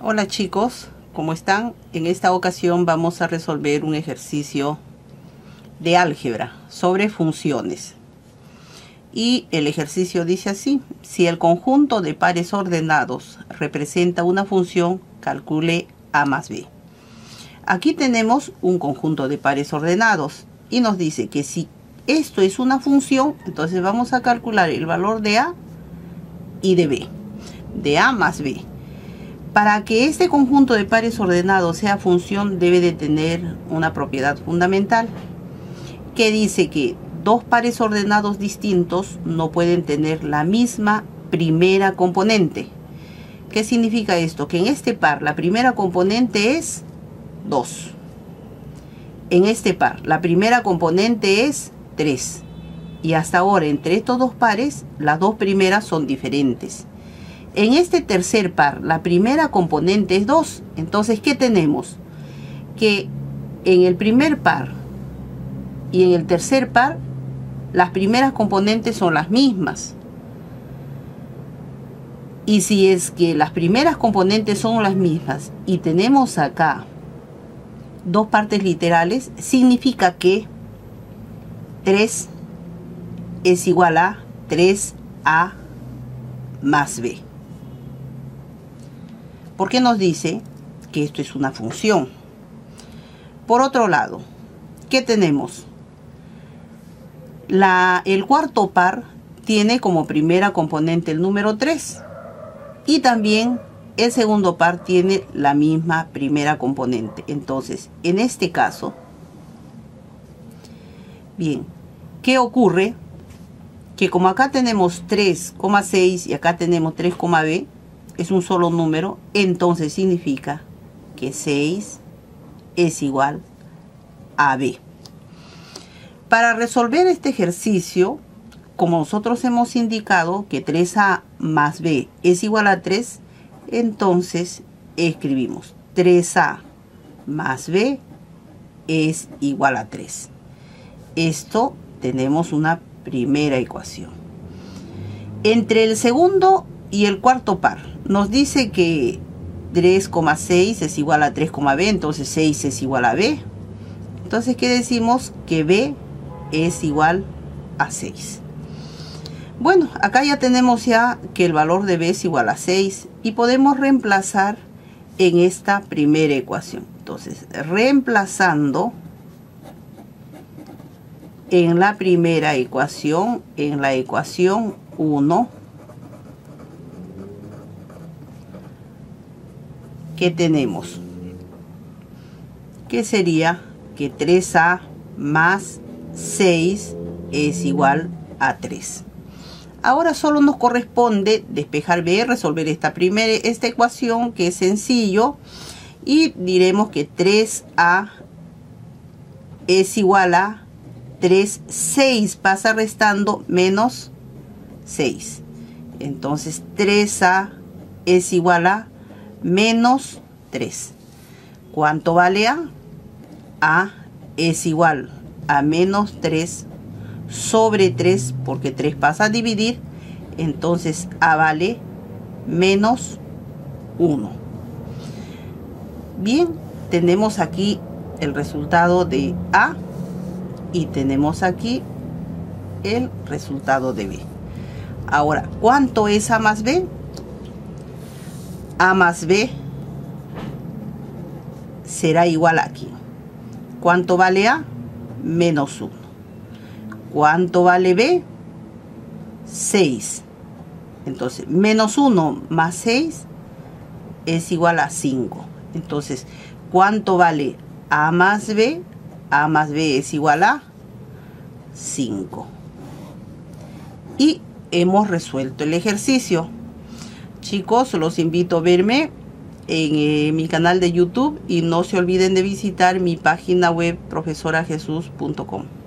Hola chicos, ¿cómo están? En esta ocasión vamos a resolver un ejercicio de álgebra sobre funciones. Y el ejercicio dice así: si el conjunto de pares ordenados representa una función, calcule a más b. Aquí tenemos un conjunto de pares ordenados y nos dice que si esto es una función, entonces vamos a calcular el valor de a y de b, de a más b. Para que este conjunto de pares ordenados sea función, debe de tener una propiedad fundamental que dice que dos pares ordenados distintos no pueden tener la misma primera componente. ¿Qué significa esto? Que en este par la primera componente es 2. En este par la primera componente es 3. Y hasta ahora entre estos dos pares las dos primeras son diferentes. En este tercer par la primera componente es 2. Entonces, ¿qué tenemos? Que en el primer par y en el tercer par las primeras componentes son las mismas. Y si es que las primeras componentes son las mismas y tenemos acá dos partes literales, significa que 3 es igual a 3a más b. ¿Por qué nos dice que esto es una función? Por otro lado, ¿qué tenemos? El cuarto par tiene como primera componente el número 3. Y también el segundo par tiene la misma primera componente. Entonces, en este caso, bien, ¿qué ocurre? Que como acá tenemos 3,6 y acá tenemos 3,b, es un solo número, entonces significa que 6 es igual a b. Para resolver este ejercicio, como nosotros hemos indicado que 3a más b es igual a 3, entonces escribimos 3a más b es igual a 3. Esto tenemos una primera ecuación. Entre el segundo y el cuarto par nos dice que 3,6 es igual a 3,b, entonces 6 es igual a b. Entonces, ¿qué decimos? Que b es igual a 6. Bueno, acá ya tenemos ya que el valor de b es igual a 6 y podemos reemplazar en esta primera ecuación. Entonces, reemplazando en la primera ecuación, en la ecuación 1, ¿qué tenemos? Que sería que 3a más 6 es igual a 3. Ahora solo nos corresponde despejar b, resolver esta ecuación, que es sencillo, y diremos que 3a es igual a 3, 6 pasa restando menos 6. Entonces 3a es igual a menos 3. ¿Cuánto vale a? A es igual a menos 3 sobre 3, porque 3 pasa a dividir, entonces a vale menos 1. Bien, tenemos aquí el resultado de a y tenemos aquí el resultado de b. Ahora, ¿cuánto es a más b? A más b será igual a aquí. ¿Cuánto vale a? Menos 1. ¿Cuánto vale b? 6. Entonces, menos 1 más 6 es igual a 5. Entonces, ¿cuánto vale a más b? A más b es igual a 5. Y hemos resuelto el ejercicio. Chicos, los invito a verme en mi canal de YouTube y no se olviden de visitar mi página web profesorajesus.com.